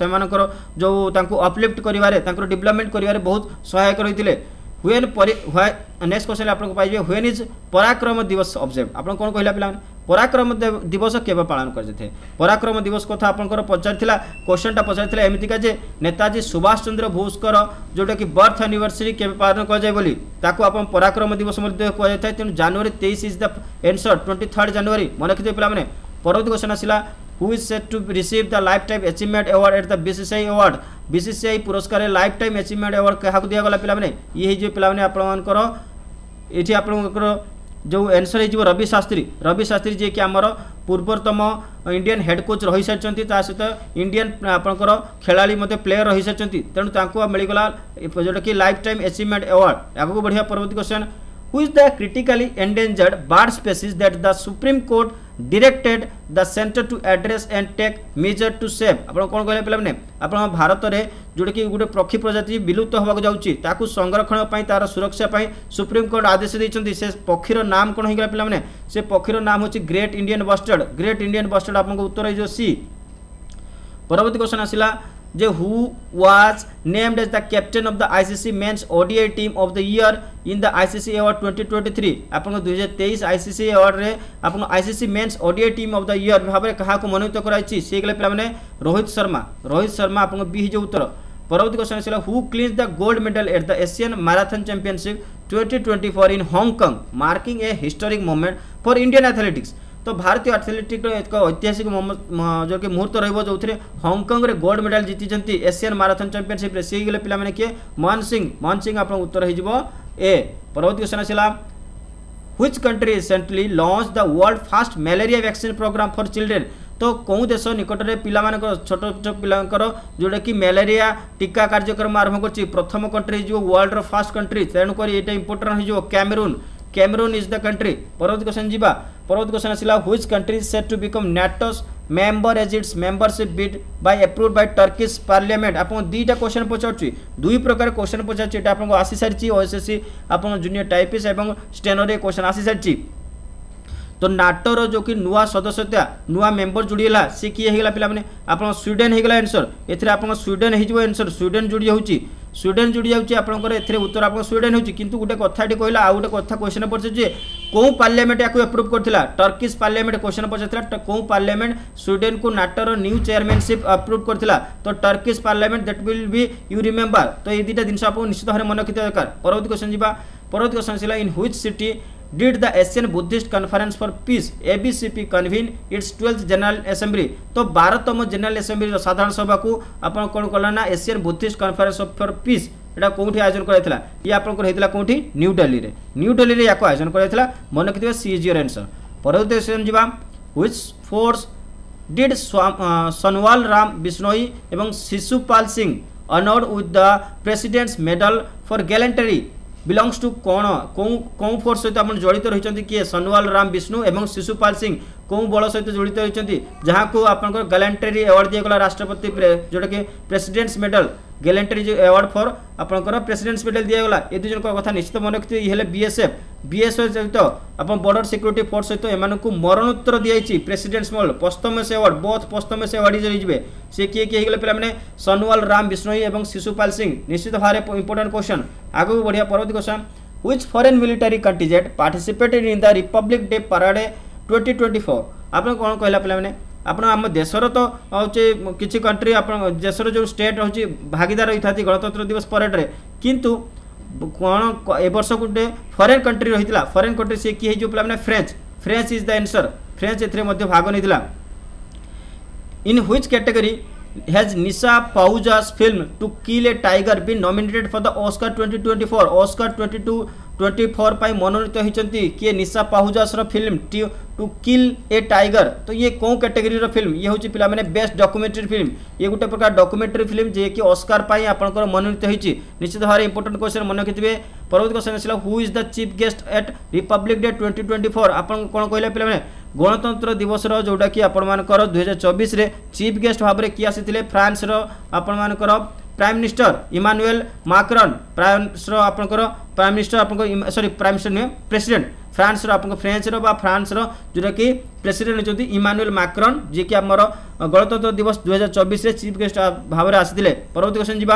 जो अपलिफ्ट कर डेवलपमेंट कर बहुत सहायक रही है व्हेन नेक्स्ट क्वेश्चन आपको पाइबे व्हेन इज पराक्रम दिवस ऑब्जर्व आप कौन कहला पिला पराक्रम दिवस केबे पालन करते पराक्रम दिवस कथा आपंकर पचार क्वेश्चन पचार एमतीका जे नेताजी सुभाष चंद्र बोसकर जोटा कि बर्थ एनिवर्सरी केबे पालन कर जाय बोली ताको आपण पराक्रम दिवस मध्ये कहै थाय तेनु जनवरी तेईस is the answer twenty third January मन रखिते पिला माने परवर्ती क्वेश्चन आसिला who is set to receive the lifetime achievement award at the B C C I award B C C I पुरस्कार lifetime achievement award क्या दिया गला पिला माने ये जो पिला माने आपनकर एठी आपनकर जो आंसर है रवि शास्त्री रवि शास्त्री जी कि आमर पूर्वतम इंडियन हेड कोच रही सारी सहित इंडियन आपंकर खेलाड़ी प्लेयर रही सारी तेणु मिलगला जोटा कि लाइफ टाइम अचीवमेंट अवार्ड आगे बढ़िया परवर्ती question who is the critically endangered bird species that the Supreme Court directed the centre to address and take measures to save आप कौन कहले पे आप भारत में जोटा कि गोटे पक्षी प्रजाति विलुप्त होगा जाऊँगी ताकू संरक्षण पर तार सुरक्षा पर सुप्रीम कोर्ट आदेश देते से पक्षीर नाम कौन होगा पे से पक्षीर नाम हूँ great Indian bustard great Indian bustard आपको उत्तर हो सी परवर्ती क्वेश्चन आसिला जे who was named as the captain of the ICC men's ODI team of the year in the ICC award twenty twenty three आपन दो हज़ार तेईस आईसीसी अवार्ड रे आपन ICC men's ODI team of the year भाव में क्या मनोनीत कराई से गले पे रोहित शर्मा रोहित शर्मा आपन बी जो उत्तर परवर्ती क्वेश्चन आसिला who clinched the gold medal at the Asian marathon championship twenty twenty four in Hong Kong marking a historic moment for Indian athletics तो भारतीय एथलेटिक्स एक ऐतिहासिक जो कि मुहूर्त रहिबो जो हांगकांग रे गोल्ड मेडल जीति एशियन मैराथन चैंपियनशिप रे से गले पिला माने के मोहन सिंह मोहन सिंह आपन उत्तर हो ए परवर्ती क्वेश्चन आसिला which country recently launch the world first malaria vaccine programme for children तो कौन देश निकट में पिला छोट छोट पिलांकर जोटा कि मलेरिया टीका कार्यक्रम आरंभ कर प्रथम कंट्री जो वर्ल्ड फर्स्ट कंट्री तेणुक ये इंपोर्टेंट हो Cameroon Cameroon is the country. परवर्ती क्वेश्चन जीवा परवर्ती क्वेश्चन आसिला which country is set to become NATO's member as its membership bid by approved by Turkish parliament. आपन दुईटा क्वेश्चन पचारछि दुई प्रकार क्वेश्चन पचारछि एटा आपन आसी सारछि ओएसएससी आपन जूनियर टाइपिस्ट एवं स्टेनो रे क्वेश्चन आसी सारछि। तो नाटो रो जो कि नुआ सदस्यता नुआ मेंबर जोड़ीला सी किए हेगला पिला माने आपन स्वीडन हेगला आंसर एथरे आपन स्वीडन हे जिवो आंसर स्वीडन जोड़ी होउची स्वीडन जोड़ी जाउची आपनकर एथरे उत्तर आपन स्वीडन होउची किंतु गुटे कथाटी कहला आ गुटे कथा क्वेश्चन पड़छ जे को पार्लियामेंट याकू अप्रूव करथिला टर्किश पार्लियामेंट क्वेश्चन पड़छथिला को पार्लियामेंट स्वीडन को नाटो रो न्यू चेयरमैनशिप अप्रूव करथिला तो Turkish parliament that will be you remember. तो ए दुटा दिन आपन निश्चित भारे मन रखिते दरकार। परवर्ती क्वेश्चन जीवा परवर्ती क्वेश्चन सिला in which city Did the Asian Buddhist Conference for Peace A B C P convene its twelfth General Assembly। तो बारहतम जनरल असेंबली साधारण सभा को आपन कोन कला ना Asian Buddhist conference for peace एटा कोठी आयोजन कराइतला ये आपन को हेतला कोठी न्यू दिल्ली रे न्यू दिल्ली रे याको आयोजन कराइतला मन रखितबे सी इज योर आंसर। परवर्ती क्वेश्चन जीवा which force did Sanwal Ram Bishnoi एवं Shishupal Singh honoured with the President's medal for gallantry belongs to कौन कौन फोर्स सहित आप जड़ित रही किए सनवाल राम विष्णु एवं शिशुपाल सिंह कौन बल सहित जड़ित रही जहाँ को आप गैलेंटरी अवार्ड दिगला राष्ट्रपति जोटा कि President's medal gallantry award for आपंकर प्रेसिडेंट्स मेडल दिगला ये दुई जन कथा निश्चित मन रखिए ये बीएसएफ बीएसएफ सहित आप बॉर्डर सिक्योरिटी फोर्स सहित एम मरणोत्तर दिखाई प्रेसिडेंट्स मेडल पश्चिमेश अवार्ड बोथ पश्चिमेश अवार्ड रही सी किए किए पे मैंने सनवाल राम बिश्नोई और शिशुपाल सिंह निश्चित भाव इंपोर्टेंट क्वेश्चन आगे बढ़िया। परवर्ती question which foreign military contingent participated in the Republic Day parade twenty twenty four. आप कौन कहला पे मैंने आपण आम देशर तो हूँ किसी कंट्री आप देशर जो स्टेट हूँ भागीदार होता गणतंत्र दिवस परेड रे किंतु कौन ए वर्ष गोटे फरेन कंट्री रही फरेन कंट्री सी किए जो पे French French is the answer French एथरे भाग नहीं। In which category has Nisha Pauja's film To Kill a Tiger been nominated for the Oscar twenty twenty-four Oscar twenty-two twenty-four पाई मनोनीत होती किए Nisha Pahuja's film to kill a tiger. तो ये कौन कैटेगरी रो फिल्म ये हूँ पिला माने बेस्ट डॉक्यूमेंट्री फिल्म ये गोटे प्रकार डॉक्यूमेंट्री फिल्म जे कि ऑस्कार पाई आपनकर मनोनीत होती निश्चित भाव इंपोर्टेंट क्वेश्चन मन रखिथे। परवर्ती क्वेश्चन आसला who is the chief guest at Republic Day twenty twenty four आपन कौन कहले पिला माने गणतंत्र दिवस जोटा कि आपर दुई हजार चौबीस चीफ गेस्ट भाव में किए आसी फ्रांस आपर prime minister Emmanuel Macron France आपंकर प्राइम मिनिस्टर आप सॉरी प्राइम मिनिस्टर नुहे प्रेसिडेंट फ्रांस आप फ्रेंच रो फ्रांस रो जोटा कि प्रेसिडेंट होती इमानुएल माक्रन जी कि आमर गणतंत्र दिवस दुई हजार चौबीस चीफ गेस्ट भाव में आसी। परवर्ती क्वेश्चन जीवा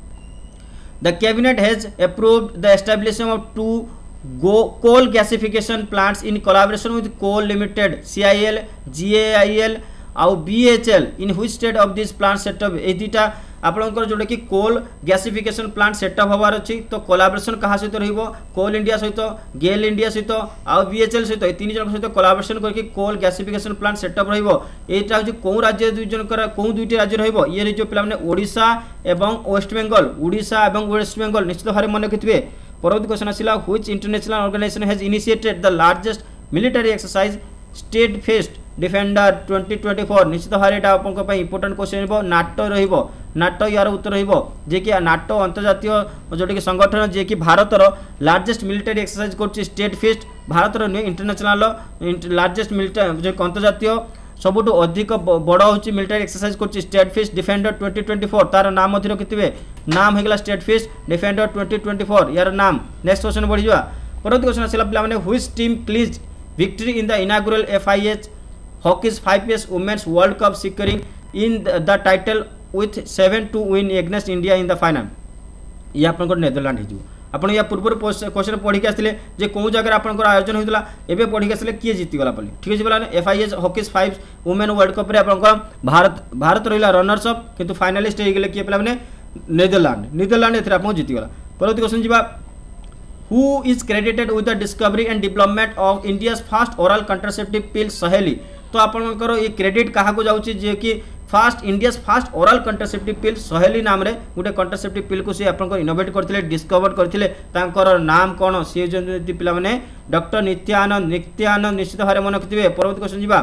the cabinet has approved the establishment of two go coal gasification plants in collaboration with Coal Limited CIL GAIL आउ BHEL in which state of this plant set up ए दुटा आपंकर जोटा कि कोल गैसिफिकेशन प्लांट सेटअप होबार अच्छी तो कोलैबोरेशन क्या सहित रहिबो कोल इंडिया सहित गेल इंडिया सहित आउ बीएचएल सहित तीन जन सहित कोलैबोरेशन करके कोल गैसिफिकेशन प्लांट सेटअप रहिबो एटा हूँ कौ राज्य दुई जनकर कौ दुईटी राज्य रहिबो ये जो पिला माने ओडिशा एवं वेस्ट बेंगल ओडिशा एवं वेस्ट बेंगल निश्चित भाव मन रखिथे। परवर्ती क्वेश्चन आसला which international organisation has initiated the largest military exercise Steadfast Defender twenty twenty four निश्चित भाव में इंपोर्टेंट क्वेश्चन हो नाटो रहिबो नाटो यार उत्तर रहिबो जे कि नाटो अंतर्जातीय जोटा कि संगठन जे कि भारतर लार्जेस्ट मिलिटरी एक्सरसाइज करछि स्टेट फेस्ट भारतर नुहे इंटरनेशनल लार्जेस्ट मिलिटरी जो अंतर्जातीय सबुठ अधिक बड़ हूँ मिलिटरी एक्सरसाइज कर Steadfast Defender twenty twenty four तार नाम रखिथे नाम होगा Steadfast Defender twenty twenty four यार नाम। नेक्स्ट क्वेश्चन बढ़ी जा परवर्ती क्वेश्चन आसला पे which team clinched victory in the inaugural FIH hockey's five years women's World Cup securing in the title with seven two win against India in the final ये आप नेदरलैंड हो आप या पूर्व क्वेश्चन पढ़ी आसते कौ जगह आप आयोजन होता है पढ़ी आसले किए जीतीगला ठीक अच्छे बोला FIH hockey's five women World Cup आप भारत भारत रहा रनर्स अप किंतु फाइनालिस्ट हो गले किए पे नेदरलैंड नेदरलैंड एथरे आप जीतीगला। परवर्ती क्वेश्चन जी who is credited with the discovery and development of India's first oral contraceptive pill Saheli. तो आपंकर ये क्रेडिट क्या जाऊँगी जे कि first India's first oral contraceptive pill Saheli नाम रे गोटे कंट्रासेप्टिव पिल को सी आपंकर इनोवेट करते डिस्कवर करते नाम कौन सी पिला माने डॉक्टर नित्यानंद नित्यानंद निश्चित भाव मन रखिथे। परवर्ती क्वेश्चन जी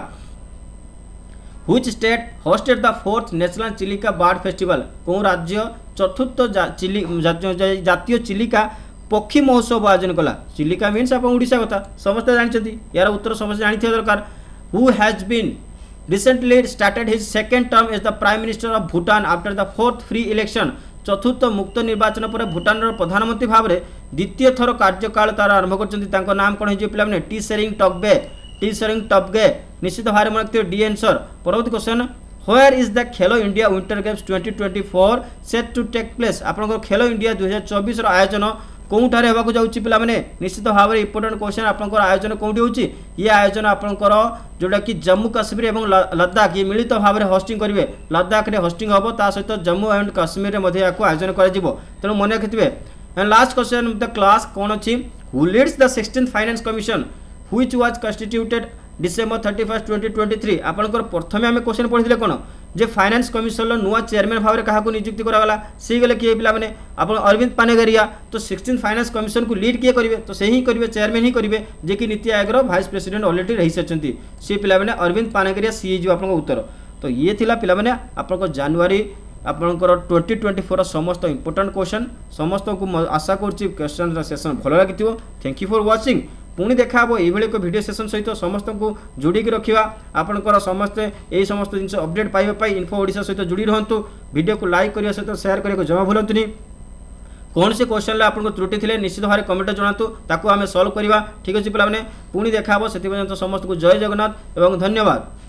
which state hosted the fourth national Chilika bird festival कौ राज्य चतुर्थ जातीय चिलिका पक्षी महोत्सव आयोजन कला चिलिका मीन्स आप ओडिशा कथा समस्त जानते यार उत्तर समस्त जानी दरकार who has been recently started his second term as the prime minister of Bhutan after the fourth free election चतुर्थ मुक्त निर्वाचन पर भूटान प्रधानमंत्री भाव में द्वितीय थर कार्यकाल तार आरंभ कर नाम कौन हो पे टी सेरिंग टॉपगे टी सेरिंग टॉपगे निश्चित भाव में रखिए डी आंसर। परवर्ती question where is the Khelo India winter games twenty twenty four set to take place आपंकर खेलो इंडिया दुई हजार चौबीस आयोजन कौटारे होगा जाऊँगी पे निश्चित भाव में इंपोर्टेंट क्वेश्चन आपंकर आयोजन कौटी होची ये आयोजन आपंकर जोटा कि जम्मू काश्मीर और लद्दाख ये मिलित भाव में होस्टिंग करेंगे लद्दाख में होस्टिंग हम ता सहित जम्मू एंड काश्मीर में आयोजन कर तेणु मन रखिथे। And last question the class कौन अच्छी who leads the sixteenth finance commission which was constituted December thirty first twenty twenty three आपंकर प्रथम आम क्वेश्चन पढ़ी कौन जे फाइनेंस कमिशन नुआ चेयरमैन भाव में क्या नियुक्ति कराला सी गले किए पे आप अरविंद पानेगरिया तो सिक्सटीन फाइनेंस कमिशन को लीड किए करेंगे तो से ही करेंगे चेयरमैन ही करेंगे जे कि NITI Aayog vice president already रही सारी सी पे अरविंद पानेगरिया सी जो आप उत्तर तो ये थिला पे आप जनवरी आपंकर ट्वेंटी ट्वेंटी फोर समस्त इंपोर्टेंट क्वेश्चन समस्त को आशा करेश्चन सेसन भल लगी थैंक यू फॉर वाचिंग पुणी देखा ये एक वीडियो सेशन सहित समस्त को जोड़ी रखा आपंकर समस्ते यही समस्त जिन अपडेट पाइबा इन्फो ओडिशा सहित जोड़ी रहतु वीडियो को लाइक करने सहित शेयर करने जमा भूलतुनि कौन से क्वेश्चन आपको त्रुटि थे निश्चित भाव कमेंट जनातु ताकू आम सल्व करवा ठीक अच्छे पे पुणी देखा से समस्त को जय जगन्नाथ एवं धन्यवाद।